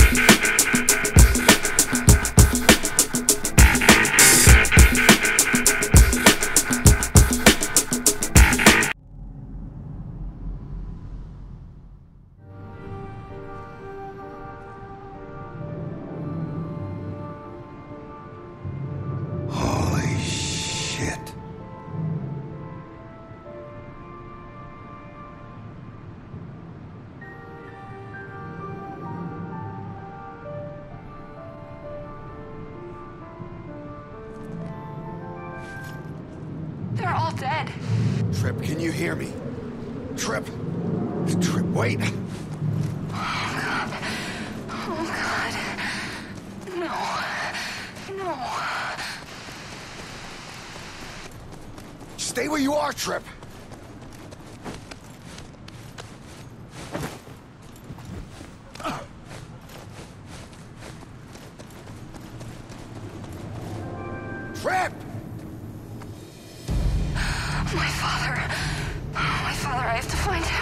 They're all dead. Trip, can you hear me? Trip. Trip, wait. Oh, God. Oh, God. No. No. Stay where you are, Trip. Trip! My father. My father, I have to find him.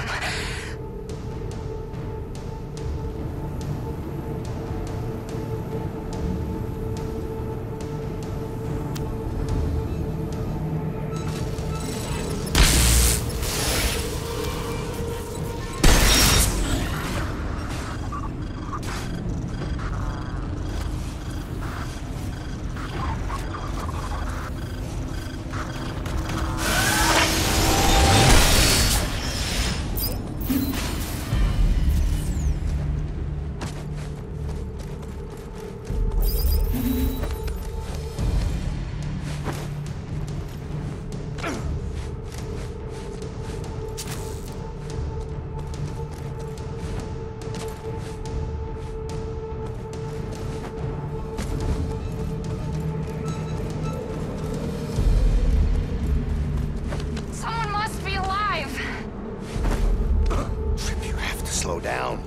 Slow down.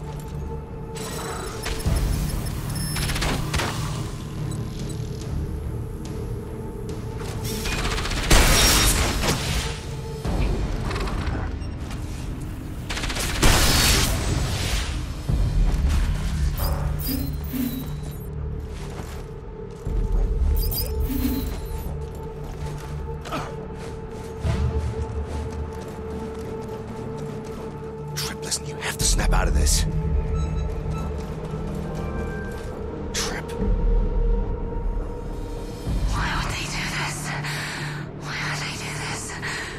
Trip, listen, you have to snap out of this. Trip. Why would they do this? Why would they do this?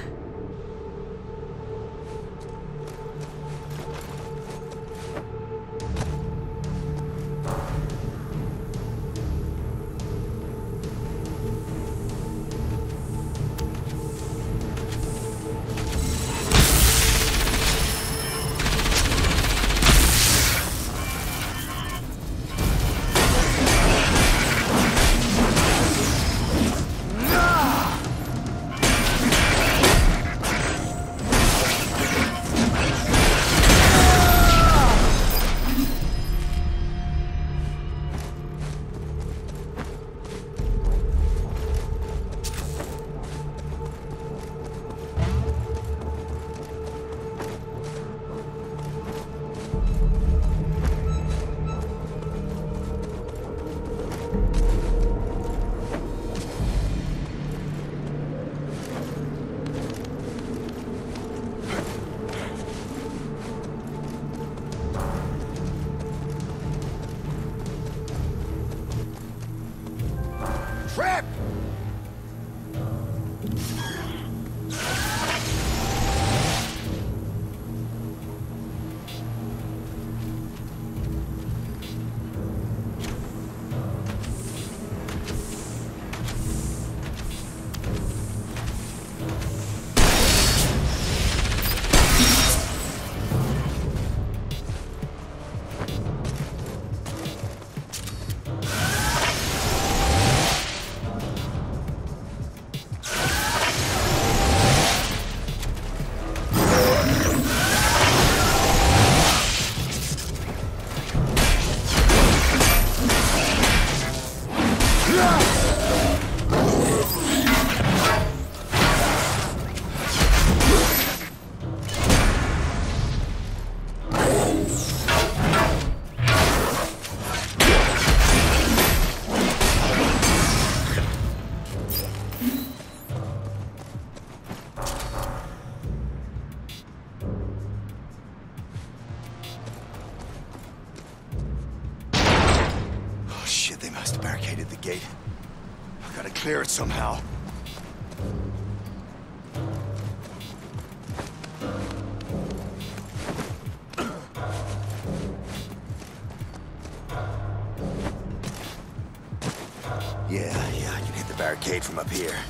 Trip! They must have barricaded the gate. I gotta clear it somehow. Yeah, I can hit the barricade from up here.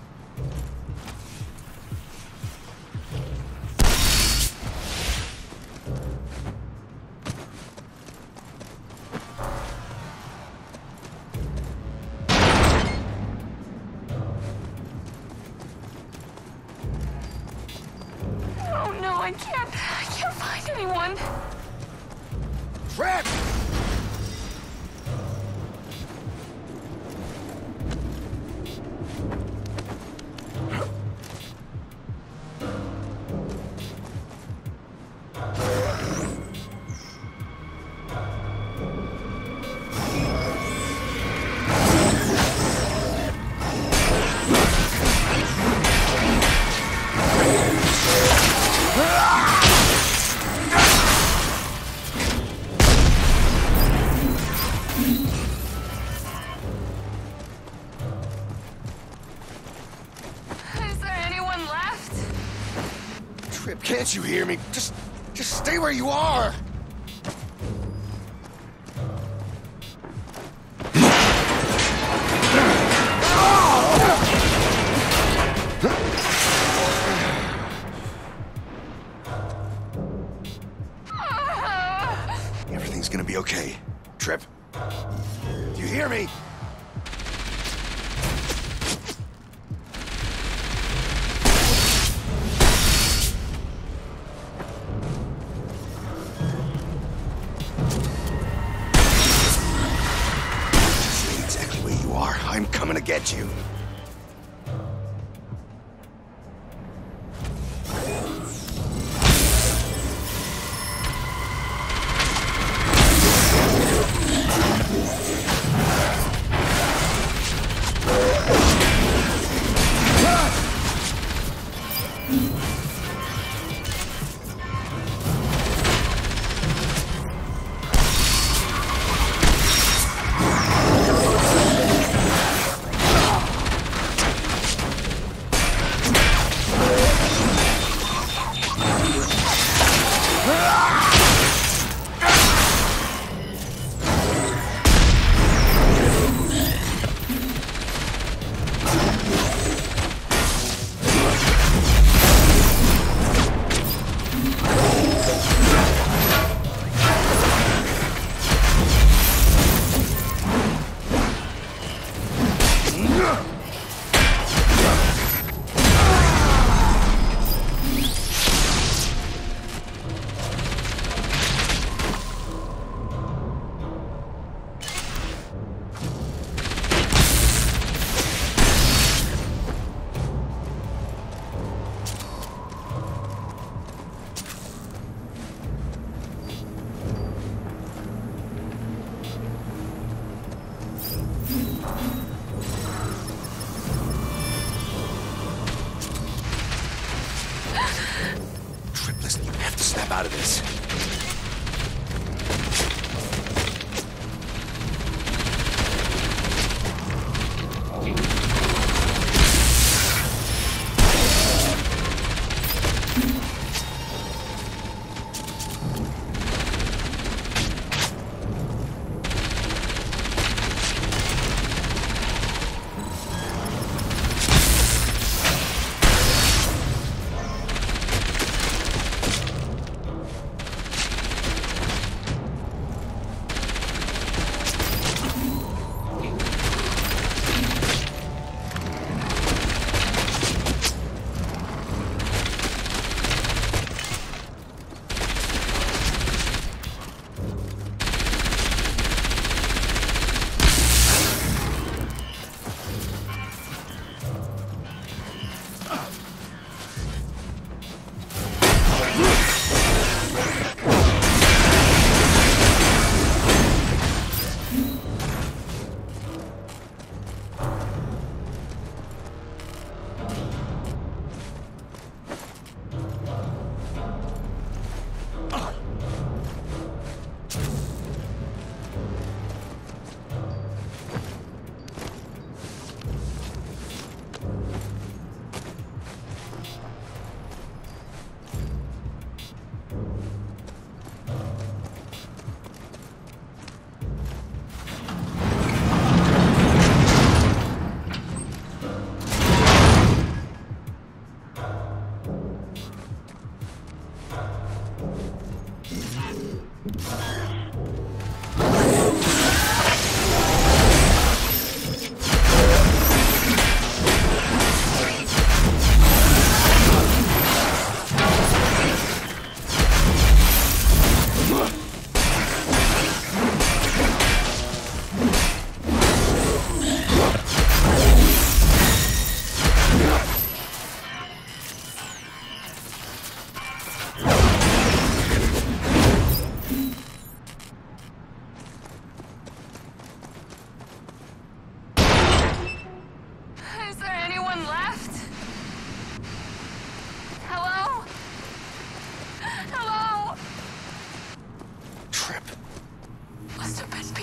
Oh no, I can't find anyone. Trip! Is there anyone left? Trip, can't you hear me? Just stay where you are! Everything's gonna be okay. Trip, do you hear me? Just stay exactly where you are. I'm coming to get you.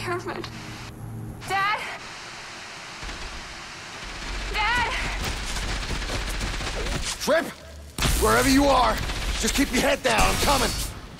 Herman. Dad? Dad? Trip! Wherever you are, just keep your head down. I'm coming.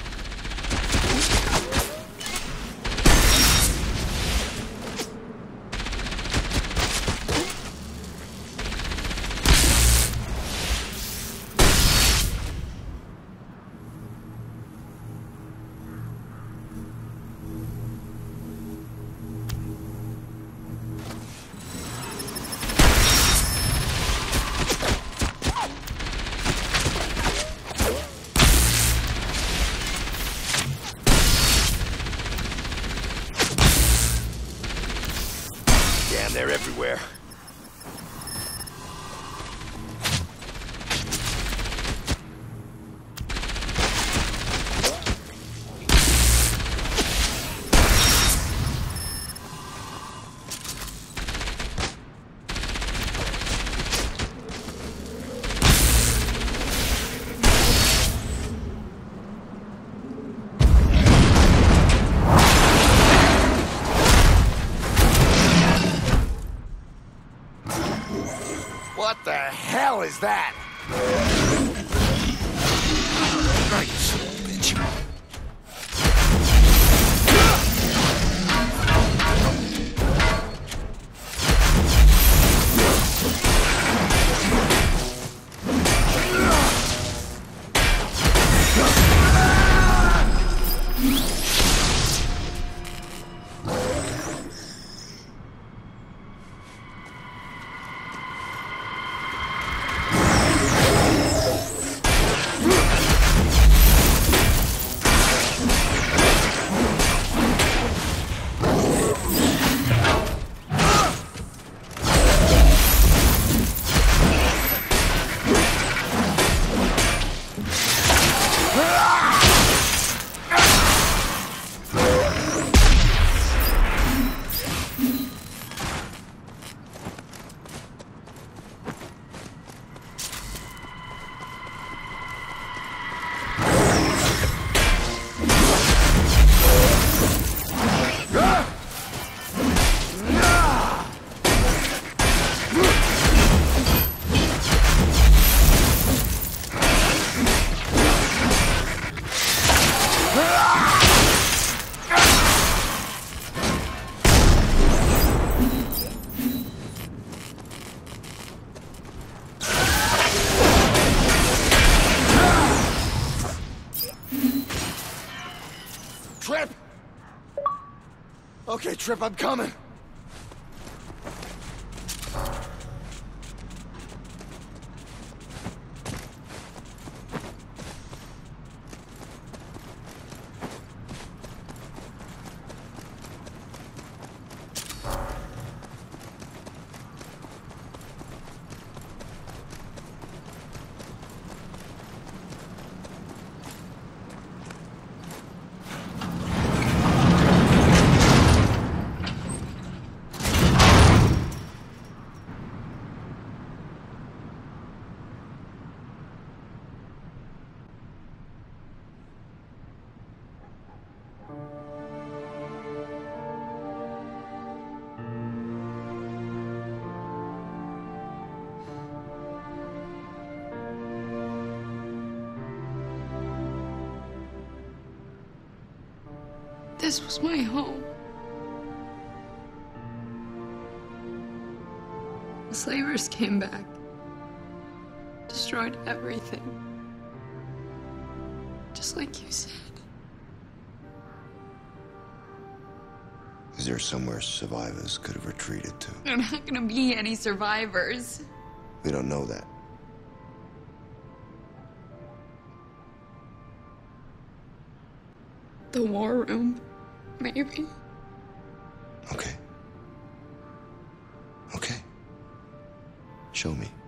Damn, they're everywhere. What the hell is that? Right, son of a bitch. Trip! Okay, Trip, I'm coming. This was my home. The slavers came back, destroyed everything. Just like you said. Is there somewhere survivors could have retreated to? There are not gonna be any survivors. We don't know that. The war room, maybe. Okay. Okay. Show me.